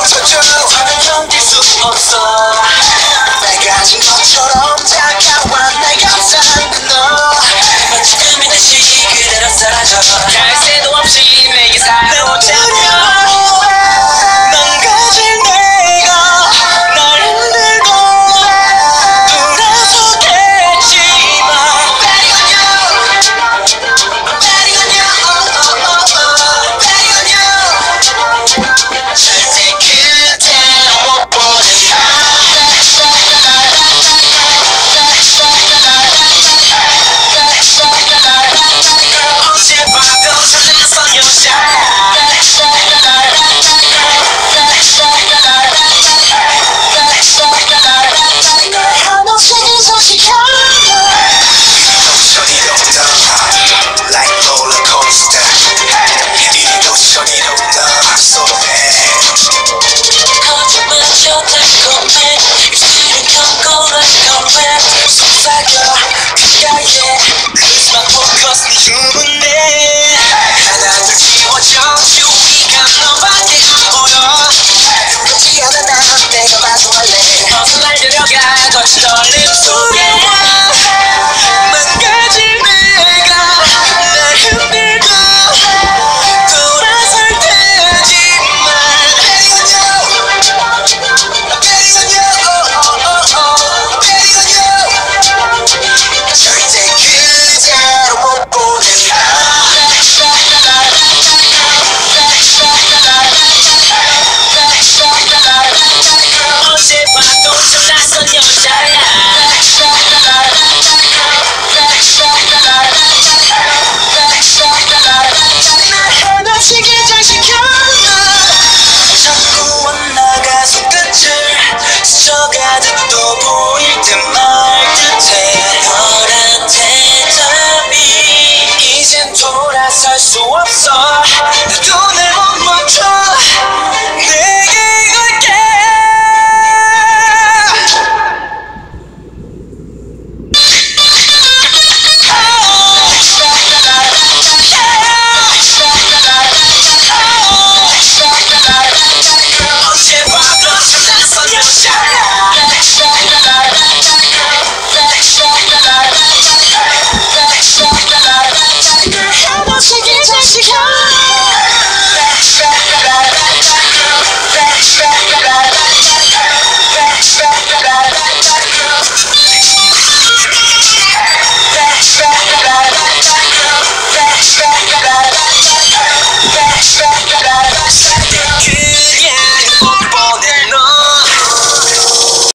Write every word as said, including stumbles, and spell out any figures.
벗어줘. 더는 견딜 수 없어. 내가 가진 것처럼 다가와 날 감싸는 너. 지금이 다시 그대로 사라져. 갈 새도 없이 내게 사로잡혀. 망가진 내가 날 흔들고 돌아서겠지만 Betting on you, betting on you, oh, oh, oh, oh. Betting on you. 절대 그대로 못 보는 어제 봐도 설렜던 여자야. 한없이 소식하며 노션이 없다 like roller coaster. 이 노션이 없다 solo man. 거짓말쳐 달콤해 입술은 감고 달콤해 속삭여 귓가에 그지만 포커스 네 주문에 하나둘 지워져 주위가 너밖에 안 보여. 두렵지 않아 난 내가 마주할래. 어서 날 데려가 거친 떨림 속에 망가진 내가 날 흔들고 돌아설 테지만 Betting on you, betting on you, oh, oh, oh, betting on you. 절대 그대로 못 보는 어제 봐도 참 낯선 여자야. 날 하나씩 긴장시켜. 자꾸 엇나가서 끝을 스쳐가듯 또 보일 때 말 듯해. 너란 대답이 이젠 돌아설 수 없어. 내 눈을 못 멈춰. 내게 걸게. 어제 봐도 참 낯선 여자.